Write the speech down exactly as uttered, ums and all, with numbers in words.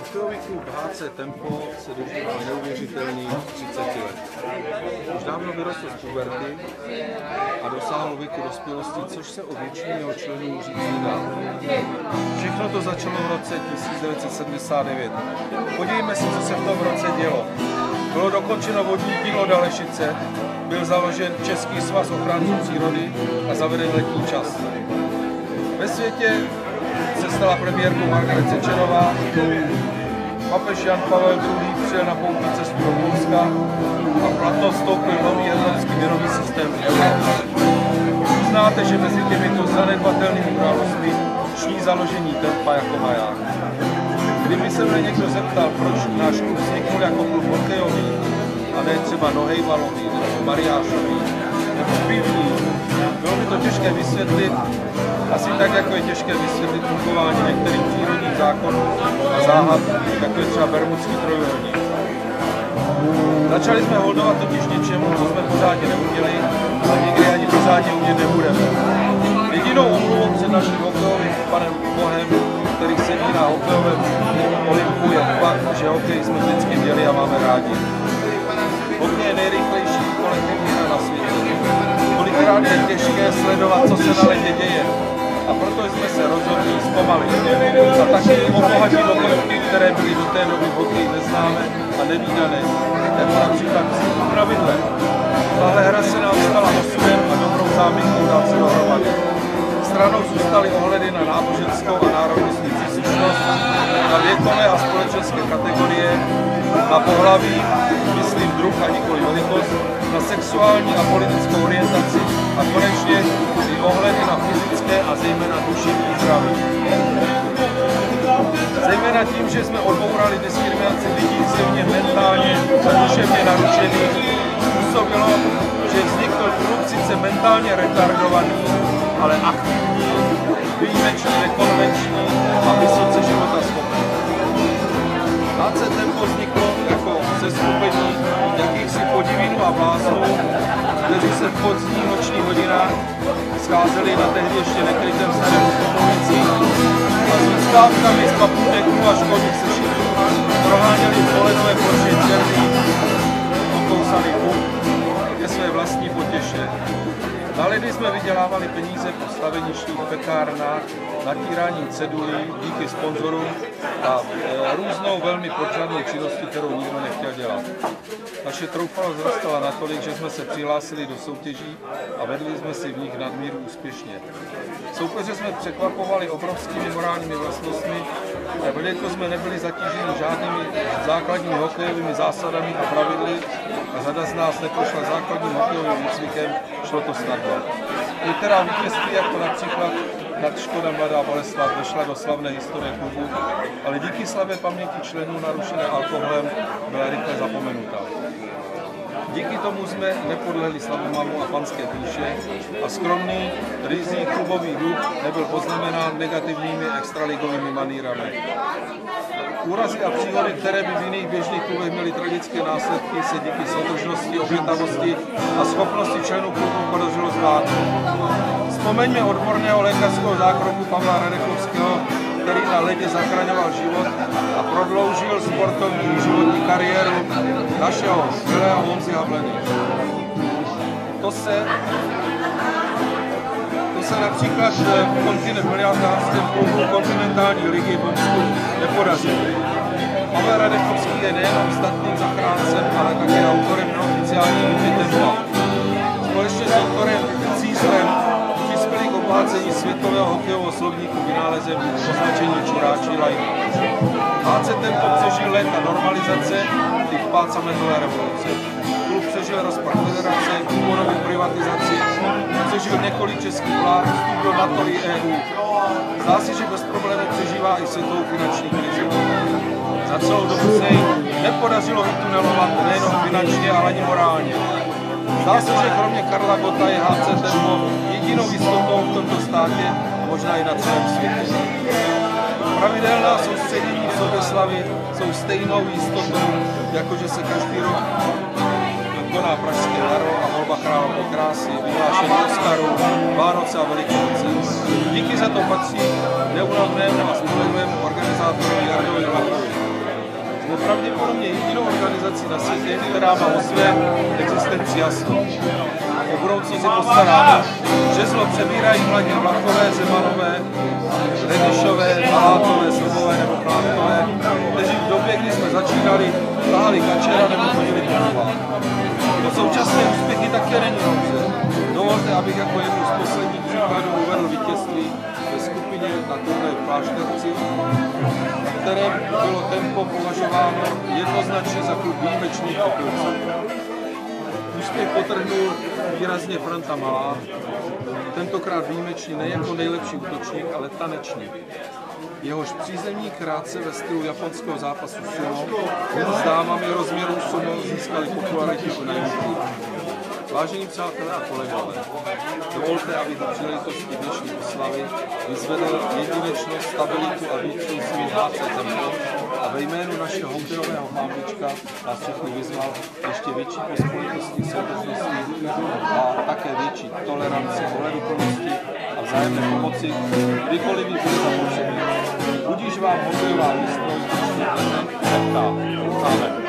Hokejový klub H C Tempo se dožíval neuvěřitelných třiceti let. Už dávno vyrostl z puberty a dosáhl věku dospělosti, což se o většině jeho členů říct nedá. Všechno to začalo v roce tisíc devět set sedmdesát devět. Podívejme se, co se v tom roce dělo. Bylo dokončeno vodní dílo Dalešice, byl založen Český svaz ochránců přírody a zaveden letní čas. Ve světě se stala premiérkou Margaret Thatcherová, papež Jan Pavel druhý. Přijel na poutní cestu do Polska a v platnost vstoupil nový evropský měnový systém euro. Uznáte, že mezi těmito zanedbatelnými událostmi ční založení Tempa jako maják. Kdyby se mě někdo zeptal, proč náš klub vzniknul jako klub hokejový, a ne třeba nohejbalový, nebo mariášový, nebo pivní, bylo by to těžké vysvětlit, asi tak, jako je těžké vysvětlit fungování některých přírodních zákonů a záhad, jako je třeba Bermudský trojúhelník. Začali jsme holdovat totiž něčemu, co jsme pořádně neuměli a nikdy ani pořádně umět nebudeme. Jedinou omluvou před naším hokejovým panem Bohem, který sedí na hokejovém olympu, je fakt, že hokej jsme vždycky měli a máme rádi. Hokej je nejrychlejší kolektivní hra na světě. Kolikrát je těžké sledovat, co se na ledě děje. A proto jsme se rozhodli zpomalit. A taky obohatit hokejovky, které byly do té doby v hokeji neznámé a nevídané, jako například psíku pravidle. Tahle hra se nám stala osudem a dobrou záminkou dát se dohromady. Stranou zůstaly ohledy na náboženskou a národnostní příslušnost, na věkové a společenské kategorie, na pohlaví, myslím druh a nikoli velikost, na sexuální a politickou orientaci a konečně i ohledy na fyzické a zejména duševní zdraví. Zejména tím, že jsme odbourali diskriminaci lidí zjevně mentálně a duševně narušených, způsobilo, že vznikl klub sice mentálně retardovaný, ale aktivní, výjimečný, nekonvenční a vysoce životaschopný. H C Tempo vzniklo jako seskupení jakýchsi podivínů a bláznů, kteří se v pozdních nočních hodinách scházeli na tehdy ještě nekrytém starém Skopovici a s výstávkami z papůteků a školních sešitů proháněli poledové ploše černý okousaný buk ke své vlastní potěše. Na lidi jsme vydělávali peníze po staveništích, pekárnách, natíráním cedulí díky sponzorům a e, různou velmi podřadnou činností, kterou nikdo nechtěl dělat. Naše troufalost vzrostala natolik, že jsme se přihlásili do soutěží a vedli jsme si v nich nadmíru úspěšně. Soupeře jsme překvapovali obrovskými morálními vlastnostmi, jelikož jsme nebyli zatíženi žádnými základními hokejovými zásadami a pravidly a řada z nás neprošla základním hokejovým výcvikem, šlo to snadno. Některá vítězství, jako například nad Škoda Mladá Boleslav, vešla do slavné historie klubu, ale díky slabé paměti členů narušené alkoholem byla rychle zapomenuta. Díky tomu jsme nepodlehli slavomamu a panské píše a skromný, ryzí klubový duch nebyl poznamenán negativními extraligovými manýrami. Úrazy a příhody, které by v jiných běžných klubech měly tragické následky, se díky soudržnosti, obětavosti a schopnosti členů klubu podařilo zvládnout. Vzpomeňme odborného lékařského zákroku Pavla Radechovského, který na ledě zachraňoval život a prodloužil sportovní životní kariéru našeho skvělého Honzy Havleny. To se, to se například v kontinentálním klubu kontinentální ligy v Bonsku nepodařilo. Pavel Radechovský je nejenom statným zachráncem, ale také autorem neoficiální hymny Tempa. Společně s doktorem Císlem přispěli k obohacení světového hokejového slovníku vynálezem označení čuráčí lajna. H C Tempo přežil léta normalizace i vpád sametové revoluce. Klub přežil rozpad federace, úborovou privatizaci, přežil několik českých vlád, vstup do NATO i E U. Zdá se, že bez problémů přežívá i světovou finanční krizi. Za celou dobu se jí nepodařilo vytunelovat nejenom finančně, ale ani morálně. Zdá se, že kromě Karla Gotta je H C Tempo jedinou jistotou v tomto státě a možná i na celém světě. Pravidelná soustředění v Soběslavi jsou stejnou jistotou, jakože se každý rok koná Pražské jaro a volba královny krásy, vyhlášení Oscarů, Vánoce a Velikonoce. Díky za to patří neúnavnému a spolehlivému organizátorovi Jardovi Novákovi. na světě, která má o své existenci jasno. O budoucnost je postaráno. Žezlo přebírají mladí Vlachové, Zemanové, Renišové, Malátové, Sobové nebo Klánkové, kteří v době, kdy jsme začínali, tahali kačera nebo chodili půvovat. Do současné úspěchy také není nouze. Dovolte, abych jako jednu z posledních příkladů uvedl vítězství ve skupině na turné v Klášterci, v kterém bylo tempo považováno jednoznačně za klub výjimečných opilců. Úspěch potrhnul výrazně Franta Malá, tentokrát výjimečně ne jako nejlepší útočník, ale tanečník. Jehož přízemní krátce ve stylu japonského zápasu sumo s dámami rozměrů sumo získali popularitu na YouTube. Vážení přátelé a kolegové, dovolte, abych v příležitosti dnešní oslavy vyzvedl jedinečnost, stabilitu a výkon svým há cé Tempo a ve jménu našeho hokejového pánvička vás všechny vyzval ještě větší pospolitosti, soudržnosti a také větší toleranci, ohleduplnosti a vzájemné pomoci, kdykoliv ji bude zapotřebí. Budíž vám hokejová výstroj, dnešní dne, Amen.